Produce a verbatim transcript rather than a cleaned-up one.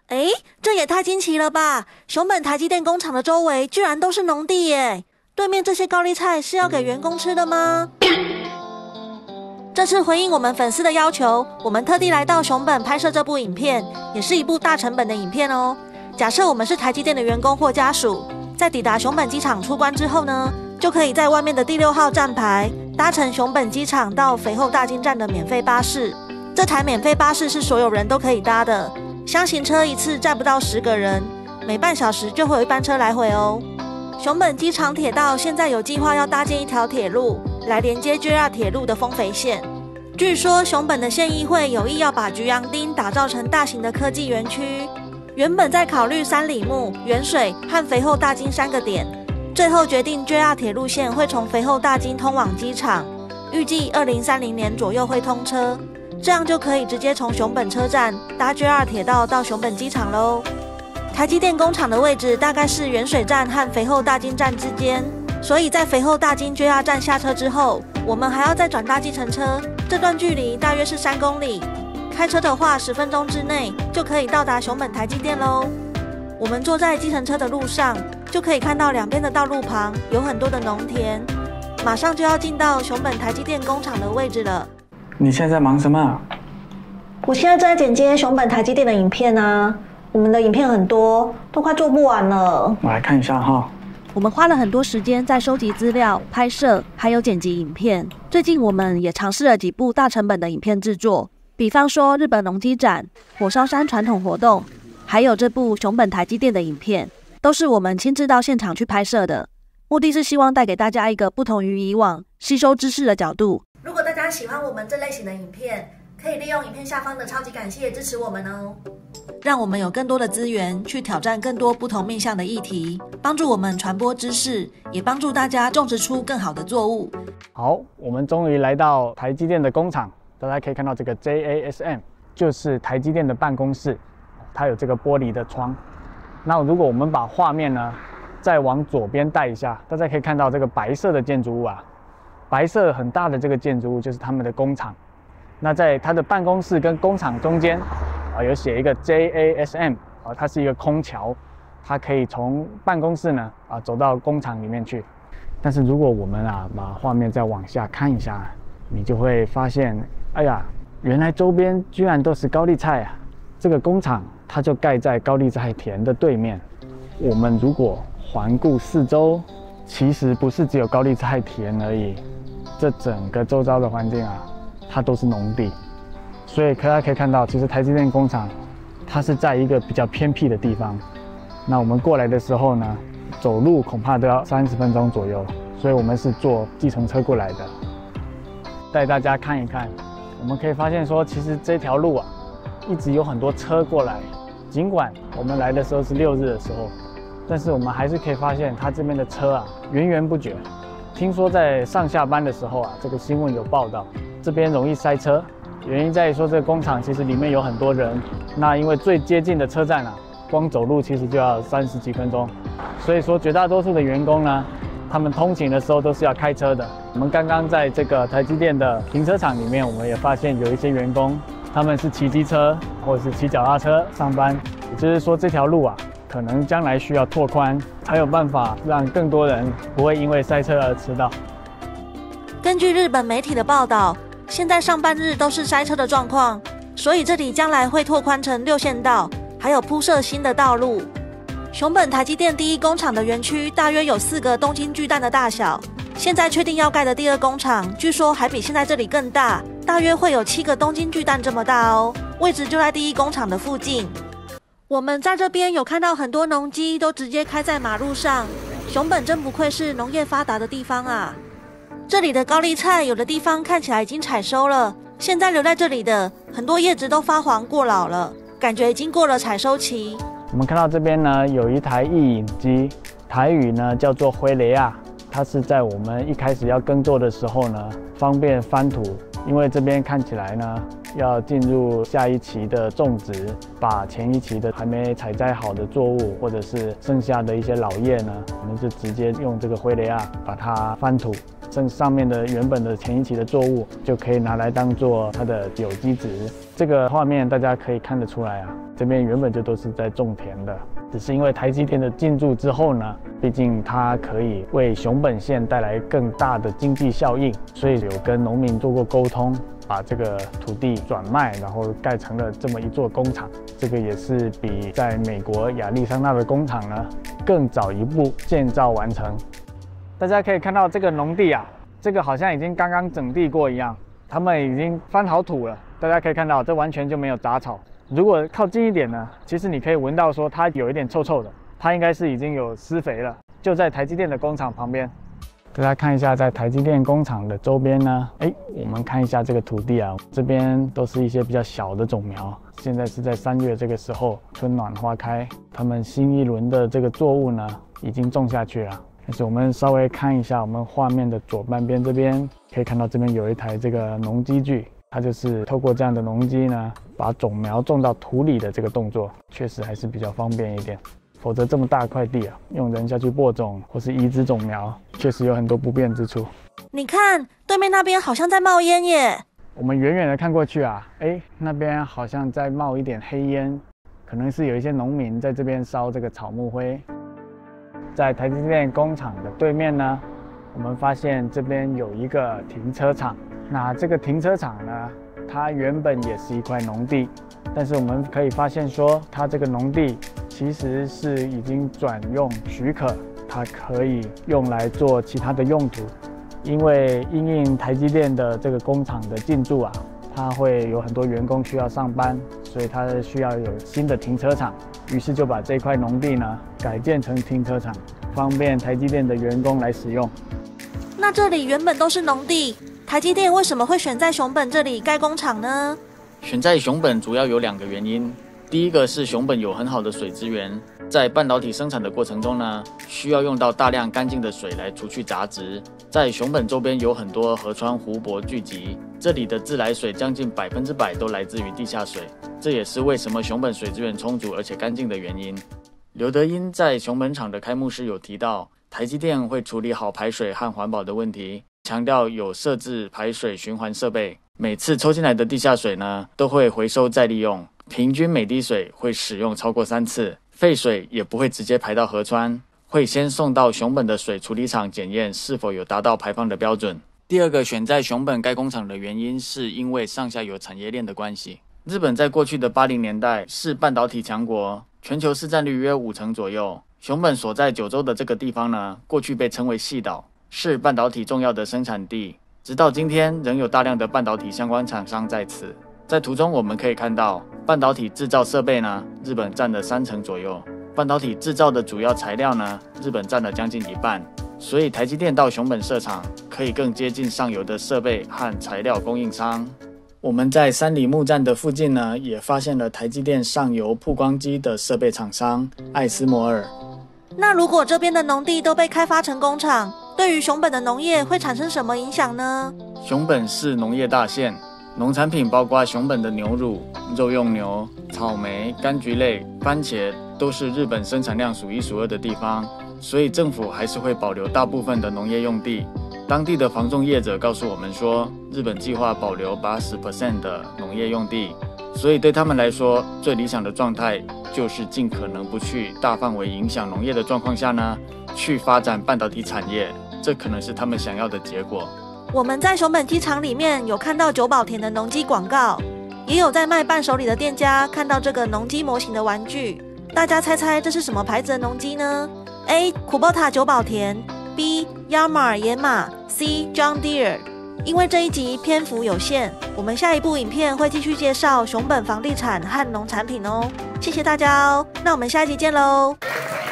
哎，这也太惊奇了吧！熊本台积电工厂的周围居然都是农地耶！对面这些高丽菜是要给员工吃的吗？这次回应我们粉丝的要求，我们特地来到熊本拍摄这部影片，也是一部大成本的影片哦。假设我们是台积电的员工或家属，在抵达熊本机场出关之后呢，就可以在外面的第六号站牌搭乘熊本机场到肥后大津站的免费巴士。这台免费巴士是所有人都可以搭的，箱型车一次载不到十个人，每半小时就会有一班车来回哦。熊本机场铁道现在有计划要搭建一条铁路来连接 J R 铁路的丰肥线。据说熊本的县议会有意要把菊阳町打造成大型的科技园区，原本在考虑三里目、原水和肥后大津三个点，最后决定 J R 铁路线会从肥后大津通往机场，预计二零三零年左右会通车，这样就可以直接从熊本车站搭 J R 铁道到熊本机场喽。台积电工厂的位置大概是原水站和肥后大津站之间，所以在肥后大津 J R 站下车之后，我们还要再转搭计程车，这段距离大约是三公里，开车的话十分钟之内就可以到达熊本台积电喽。我们坐在计程车的路上，就可以看到两边的道路旁有很多的农田，马上就要进到熊本台积电工厂的位置了。 你现在在忙什么啊？ 我现在正在剪接熊本台积电的影片啊，我们的影片很多，都快做不完了。 我来看一下哈。 我们花了很多时间在收集资料、拍摄，还有剪辑影片。最近我们也尝试了几部大成本的影片制作，比方说日本农机展、火烧山传统活动，还有这部熊本台积电的影片，都是我们亲自到现场去拍摄的。目的是希望带给大家一个不同于以往吸收知识的角度。如果大家喜欢我们这类型的影片，可以利用影片下方的超级感谢支持我们哦，让我们有更多的资源去挑战更多不同面向的议题，帮助我们传播知识，也帮助大家种植出更好的作物。 好，我们终于来到台积电的工厂，大家可以看到这个 J A S M 就是台积电的办公室，它有这个玻璃的窗。那如果我们把画面呢再往左边带一下，大家可以看到这个白色的建筑物啊，白色很大的这个建筑物就是他们的工厂。那在它的办公室跟工厂中间啊，有写一个 J A S M 啊，它是一个空桥，它可以从办公室呢啊走到工厂里面去。但是如果我们啊把画面再往下看一下，你就会发现，哎呀，原来周边居然都是高丽菜啊！这个工厂它就盖在高丽菜田的对面。我们如果环顾四周，其实不是只有高丽菜田而已，这整个周遭的环境啊，它都是农地。所以大家可以看到，其实台积电工厂它是在一个比较偏僻的地方。那我们过来的时候呢，走路恐怕都要三十分钟左右，所以我们是坐计程车过来的。带大家看一看，我们可以发现说，其实这条路啊，一直有很多车过来。尽管我们来的时候是六日的时候，但是我们还是可以发现它这边的车啊源源不绝。听说在上下班的时候啊，这个新闻有报道，这边容易塞车，原因在于说这个工厂其实里面有很多人，那因为最接近的车站啊，光走路其实就要三十几分钟，所以说绝大多数的员工呢，他们通勤的时候都是要开车的。我们刚刚在这个台积电的停车场里面，我们也发现有一些员工，他们是骑机车或者是骑脚踏车上班，也就是说这条路啊，可能将来需要拓宽，才有办法让更多人不会因为塞车而迟到。 根据日本媒体的报道，现在上班日都是塞车的状况，所以这里将来会拓宽成六线道，还有铺设新的道路。熊本台积电第一工厂的园区大约有四个东京巨蛋的大小，现在确定要盖的第二工厂，据说还比现在这里更大，大约会有七个东京巨蛋这么大哦，位置就在第一工厂的附近。我们在这边有看到很多农机都直接开在马路上，熊本真不愧是农业发达的地方啊。这里的高丽菜有的地方看起来已经采收了，现在留在这里的很多叶子都发黄过老了，感觉已经过了采收期。 我们看到这边呢有一台异影机，台语呢叫做灰雷亚，它是在我们一开始要耕作的时候呢，方便翻土，因为这边看起来呢要进入下一期的种植，把前一期的还没采摘好的作物或者是剩下的一些老叶呢，我们就直接用这个灰雷亚把它翻土， 甚至上面的原本的前一期的作物就可以拿来当做它的有机质。这个画面大家可以看得出来啊，这边原本就都是在种田的，只是因为台积电的进驻之后呢，毕竟它可以为熊本县带来更大的经济效应，所以有跟农民做过沟通，把这个土地转卖，然后盖成了这么一座工厂。这个也是比在美国亚利桑那的工厂呢更早一步建造完成。大家可以看到这个农地啊，这个好像已经刚刚整地过一样，他们已经翻好土了。大家可以看到，这完全就没有杂草。如果靠近一点呢，其实你可以闻到说它有一点臭臭的，它应该是已经有施肥了。就在台积电的工厂旁边。大家看一下，在台积电工厂的周边呢，哎，我们看一下这个土地啊，这边都是一些比较小的种苗。现在是在三月这个时候，春暖花开，他们新一轮的这个作物呢，已经种下去了。但是我们稍微看一下我们画面的左半边这边，可以看到这边有一台这个农机具，它就是透过这样的农机呢，把种苗种到土里的这个动作，确实还是比较方便一点。否则这么大块地啊，用人下去播种或是移植种苗，确实有很多不便之处。 你看对面那边好像在冒烟耶。 我们远远的看过去啊，哎，那边好像在冒一点黑烟，可能是有一些农民在这边烧这个草木灰。在台积电工厂的对面呢，我们发现这边有一个停车场。那这个停车场呢，它原本也是一块农地，但是我们可以发现说，它这个农地其实是已经转用许可，它可以用来做其他的用途。因为因应台积电的这个工厂的进驻啊，它会有很多员工需要上班，所以它需要有新的停车场，于是就把这块农地呢改建成停车场，方便台积电的员工来使用。 那这里原本都是农地，台积电为什么会选在熊本这里盖工厂呢？ 选在熊本主要有两个原因。第一个是熊本有很好的水资源，在半导体生产的过程中呢，需要用到大量干净的水来除去杂质。在熊本周边有很多河川湖泊聚集，这里的自来水将近百分之百都来自于地下水，这也是为什么熊本水资源充足而且干净的原因。刘德音在熊本厂的开幕式有提到，台积电会处理好排水和环保的问题，强调有设置排水循环设备，每次抽进来的地下水呢，都会回收再利用，平均每滴水会使用超过三次，废水也不会直接排到河川，会先送到熊本的水处理厂检验是否有达到排放的标准。第二个选在熊本该工厂的原因，是因为上下游产业链的关系。日本在过去的八零年代是半导体强国，全球市占率约五成左右。熊本所在九州的这个地方呢，过去被称为细岛，是半导体重要的生产地，直到今天仍有大量的半导体相关厂商在此。在图中我们可以看到，半导体制造设备呢，日本占了三成左右，半导体制造的主要材料呢，日本占了将近一半。所以台积电到熊本设厂，可以更接近上游的设备和材料供应商。我们在三里木站的附近呢，也发现了台积电上游曝光机的设备厂商艾斯摩尔。 那如果这边的农地都被开发成工厂，对于熊本的农业会产生什么影响呢？ 熊本是农业大县，农产品包括熊本的牛乳、肉用牛、草莓、柑橘类、番茄，都是日本生产量数一数二的地方，所以政府还是会保留大部分的农业用地。当地的房仲业者告诉我们说，日本计划保留 百分之八十 的农业用地，所以对他们来说，最理想的状态就是尽可能不去大范围影响农业的状况下呢，去发展半导体产业，这可能是他们想要的结果。 我们在熊本机场里面有看到久保田的农机广告，也有在卖伴手礼的店家看到这个农机模型的玩具。大家猜猜这是什么牌子的农机呢？ A. Kubota 久保田， B. Yamaha 野马， C. John Deere。 因为这一集篇幅有限，我们下一部影片会继续介绍熊本房地产和农产品哦。谢谢大家哦，那我们下一集见喽。